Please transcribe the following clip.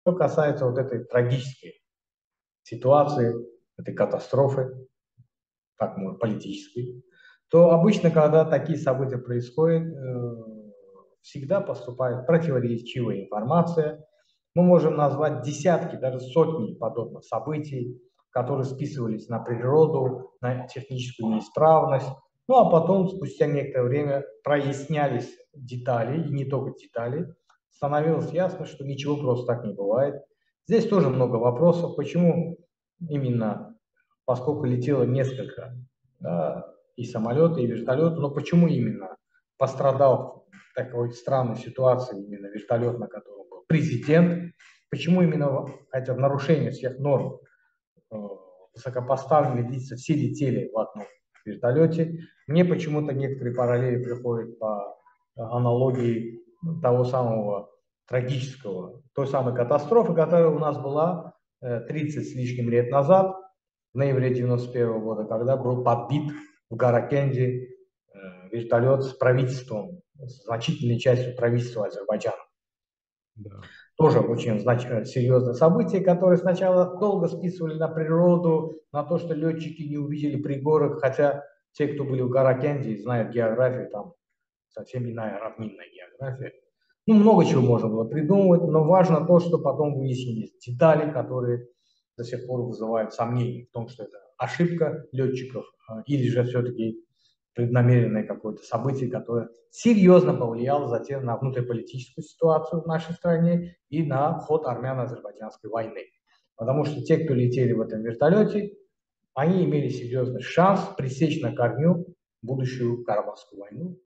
Что касается вот этой трагической ситуации, этой катастрофы, так можно, политической, то обычно, когда такие события происходят, всегда поступает противоречивая информация. Мы можем назвать десятки, даже сотни подобных событий, которые списывались на природу, на техническую неисправность. Ну а потом, спустя некоторое время, прояснялись детали, и не только детали. Становилось ясно, что ничего просто так не бывает. Здесь тоже много вопросов, почему именно, поскольку летело несколько, да, и самолеты, и вертолеты, но почему именно пострадал в такой странной ситуации именно вертолет, на котором был президент, почему именно, хотя в нарушение всех норм высокопоставленные лица все летели в одном вертолете. Мне почему-то некоторые параллели приходят по аналогии того самого трагического, той самой катастрофы, которая у нас была 30 с лишним лет назад, в ноябре 91 года, когда был подбит в Гаракенде вертолет с правительством, с значительной частью правительства Азербайджана. Да. Тоже очень серьезное событие, которое сначала долго списывали на природу, на то, что летчики не увидели пригорок, хотя те, кто были в Гаракенде, знают географию, там совсем иная равнинная география. Ну, много чего можно было придумывать, но важно то, что потом выяснились детали, которые до сих пор вызывают сомнения в том, что это ошибка летчиков или же все-таки преднамеренное какое-то событие, которое серьезно повлияло затем на внутриполитическую ситуацию в нашей стране и на ход армяно-азербайджанской войны. Потому что те, кто летели в этом вертолете, они имели серьезный шанс пресечь на корню будущую Карабахскую войну.